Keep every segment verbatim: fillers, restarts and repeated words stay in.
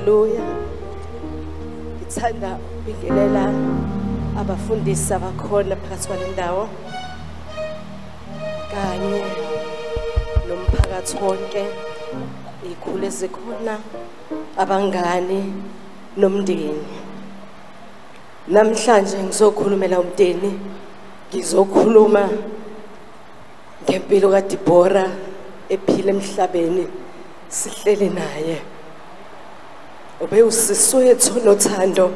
Hallelujah. Ngithanda ukubingelela abafundisi abakhona phakathi kwale ndawo kanye nomphakathi wonke, ikhulu ezikhona, abangani nomndeni. Namhlanje ngizokhulumela umndeni, ngizokhuluma ngempilo ka Deborah ephila emhlabeni sihlele naye. Ube usisi wethu nothando,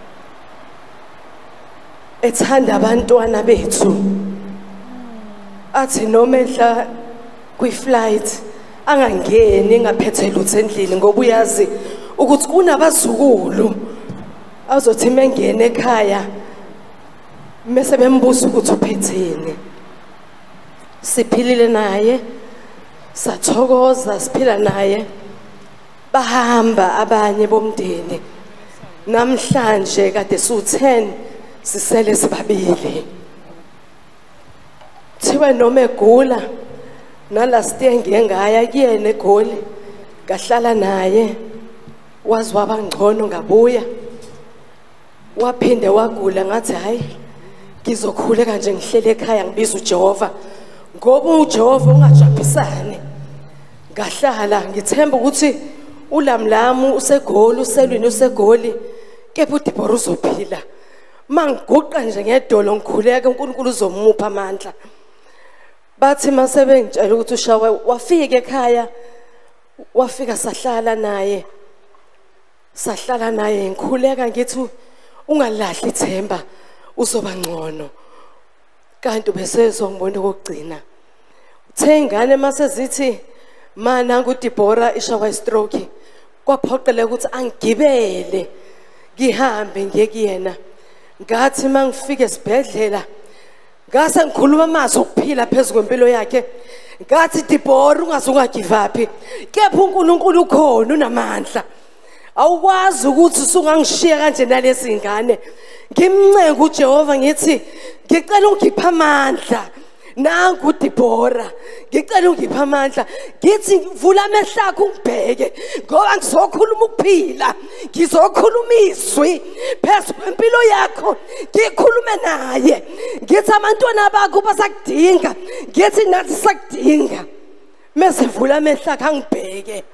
ethanda abantwana bethu, athi noma edla kwi-flight angangeni ngaphethe lutho endlini ngoba uyazi ukuthi kunabazukulu azothi mengene ekhaya mase bembuza ukuthi uphetheni. Siphilile naye, sathokoza, siphila naye, bahamba abanye bomndeni. Namhlanje kade su ten sisele sibabili. Thiwe noma egula nalast year ngiyengaya kuyena eGoli, ngahlala naye, wazi wabangcono ngabuya. Waphinde wagula ngathi hayi ngizokhuleka nje ngihlele ekhaya ngibiza uJehova ngoba uJehova ungajabhisani. Ngahlala ngithemba ukuthi ulamlamu useGoli, uselwini useGoli, kepha uDeborah uzophila. Mangiguqa nje ngedolo ngikhuleka uNkulunkulu uzomupha amandla. Bathi mase bengitshela ukuthi ushawe wafika ekhaya, wafika sahlala naye, sahlala naye ngikhuleka ngithi ungalahli ithemba uzoba ngcono. Kanti bese ngibona ukugcina uthe ingane mase zithi mana nguDeborah ishawa istroke, kwaphoqela ukuthi angigibele ngihambe ngiye kuyena. Ngathi mangifika esibhedlela ngase ngikhuluma amazwi okuphila phezulu kwempilo yakhe. Ngathi Deborah ungaze ungagive up, kepha uNkulunkulu ukhona unamandla. Awukwazi ukuthi usungangishiya kanje nalezi ingane. Ngimncenga uJehova ngithi ngicela ungiphe amandla. Nangu uDeborah, ngicela ungiphe amandla. Ngithi vula amehlo akho ungibheke ngoba ngizokhuluma ukuphila, ngizokhuluma izwi phezulu kwempilo yakho, ngikhulume naye. Ngithi abantwana bakho basakudinga, ngithi nathi sakudinga. Mase vula amehlo akho angibheke,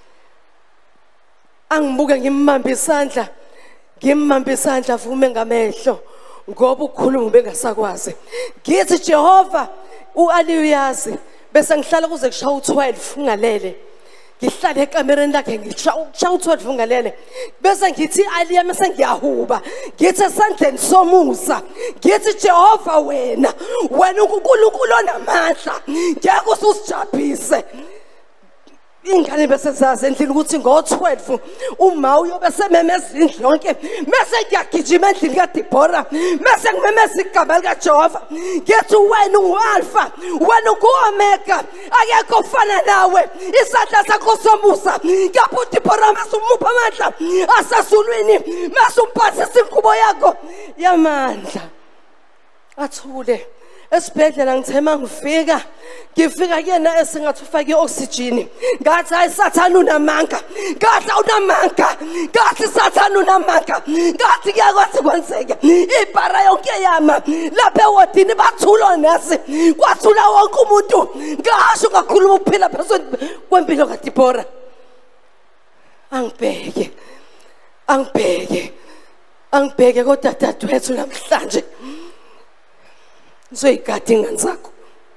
angibuke ngimmambe isandla, ngimmambe isandla vume ngamehlo ngoba ukukhuluma bengasakwazi. Ngithi Jehova uAli uyazi, bese ngihlala kuze kushaya u-twelve ngalele. Ngihlala ekamereni lakhe ngishaya u-twelve ngalele. Bese ngithi Ali yami sengiyahuba, ngithi esandleni somusa, ngithi Jehova wena, wena uNkulunkulu onamandla, ngeke usijabhise. Ingane bese zazi endlini ukuthi ngo-twelve uma uyobe sememeza indlu yonke, mase ngiyagijima endlini kaDeborah, mase ngimemeza igama likaJehova. Ngithi wena ungu-Alpha, wena ungu-Omega, akekho ofana nawe. Isandla sakho somusa, ngapha uDeborah mase umupha amandla asezulwini, mase umphathisa ingubo yakho yamandla. Athule esibhedlela ngithema ngifika ngifika kuyena esingathi ufake i-oxygen. Ngathi hayi Sathane unamanga, ngathi unamanga, ngathi Sathane unamanga, ngathi kuyakwazi kwenzeke. Ibhara yonke yama lapha ewodini bathula nasi, kwathula wonke umuntu. Ngasho ngakhuluma ukuphila phezulu kwempilo kaDeborah. Angibheke, angibheke, angibheke kodwa dadewethu namhlanje ngizoyigada ingane zakho.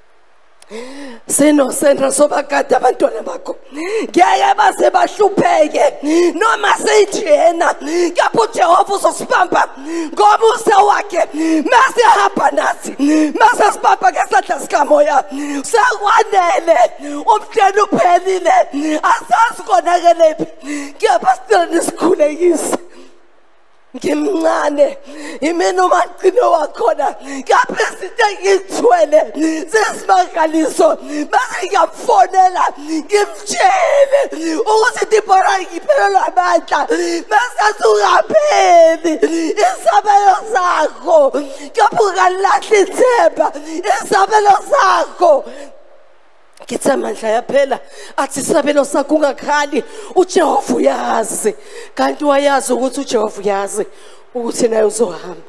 Sinosendra sobagada abantwana bakho, ngeke baze bahlupheke noma seyijena. Kapho uJehova uzosibamba ngoba use wakhe, mase hamba nathi, mase sibamba ngesandla sikamoya. Sekwanele umdeni uphelile, asazi konakelephi, kepha sicela nisikhulekise. Ngimncane imina umagcino wakhona, kaphe izinto engithwele sesimangaliso. Mase ngiyamfonela ngimtshele ukuthi Deborah ngiphelelwa amandla, mase ungapheli isabelo sakho, kaphe ungalahli ithemba isabelo sakho. Ngithi amandla yaphela athi isabelo sakho ungakhali uJehova uyazi kanti wayazi ukuthi uJehova uyazi ukuthi naye uzohamba.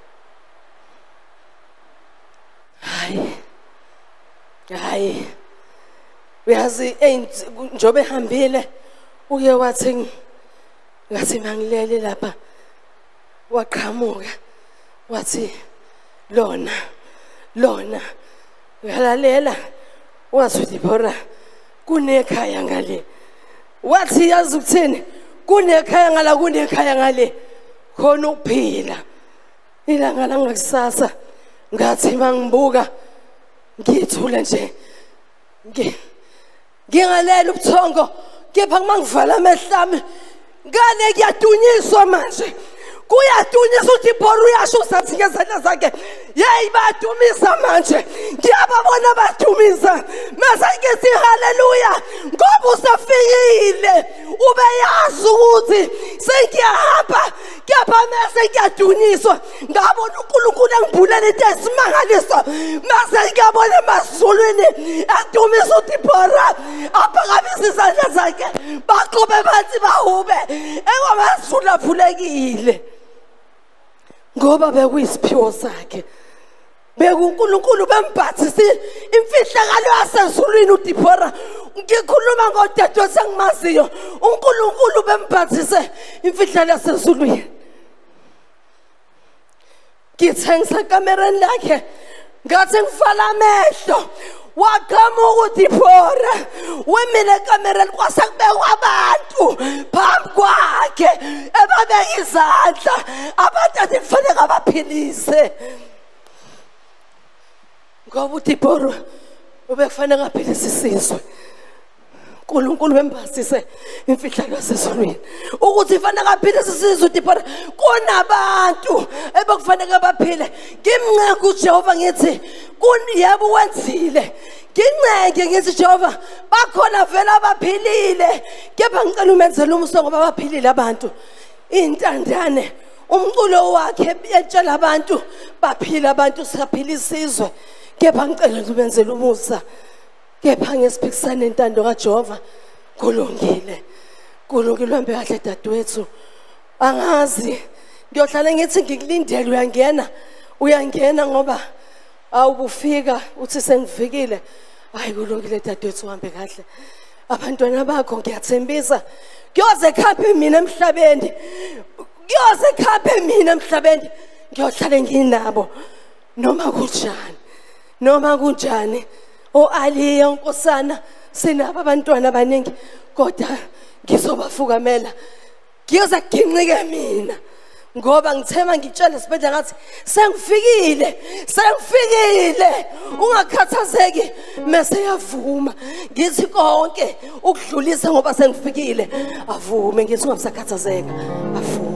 Hayi hayi uyazi njobe ehambile uye wathi ngathi mangilele lapha waqhamuka wathi lona lona uyalalela wathi Deborah kunekhaya ngale wathi yazi ukuthini kunekhaya ngala kunekhaya ngale khona ukuphila ilanga langakusasa ngathi mangibuka ngithula nje ngingalela ubuthongo kepha mangivala amehlami ngane kuyadunyiswa manje kuyadunyiswa uDeborah uyasho usathi ngezandla zakhe yeyi badumisa manje ngiyababona badumisa mase ngithi haleluya ngoba usafikile ubeyazi ukuthi sengiyahamba kepha mase ngiyadunyiswa ngabona uNkulunkulu angibulele into esimangaliso mase ngiyabona emazulwini adumisa uDeborah aphakamisa izandla zakhe baqobe bathi bahube engomazulu avulekile ngoba bekuyisiphiwo sakhe bekuNkulunkulu bembathise imfihlakalo yasezulwini uDeborah ngikhuluma ngodadewethu sengimaziyo uNkulunkulu bembathise imfihlakalo yasezulwini ngithengisa kamereni lakhe ngathi ngifala amehlo waqhamuka uDeborah wemile ekamereni kwase kubekwa abantu phambi kwakhe ebabeka izandla abantu athi kufanele abaphilise ngoba uDeborah ubekufanele aphilise isizwe uNkulunkulu bembasise imfihlakalo yasezulwini ukuthi ifanele aphilise isizwe uDeborah kunabantu ebekufanele baphile ngimnceke uJehova ngithi kuniyebo wenzile nginceke ngithi Jehova bakhona vele abaphilile kepha ngicela umenzele umso ngoba baphilile abantu intandane umculo wakhe etshela abantu baphila abantu siyaphila isizwe kepha ngicela umenzele umusa kepha ngesiphikisana nentando kaJehova kulungile kulungile uhambe kahle dadewethu angazi ngiyohlala ngithi ngikulindele uyangena uyangena ngoba awubufika uthi sengifikile hayi kulungile dadewethu uhambe kahle abantwana bakho ngiyathembisa kuyoze khaphe mina emhlabeni kuyoze khaphe mina emhlabeni ngiyohlala nginabo noma kunjani noma kunjani o-Aliya unkosana sinabo abantwana abaningi kodwa ngizobafukamela ngiyoza kuginqike mina ngoba ngithema ngitshela sibedla ngathi sengifikile sengifikile ungakhathazeki mase yavuma ngithi konke ukudlulisa ngoba sengifikile avume ngithi ungabisakhathazeka avume